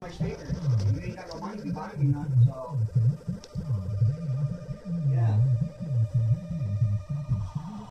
my speakers. You ain't got no money to be buying me none, so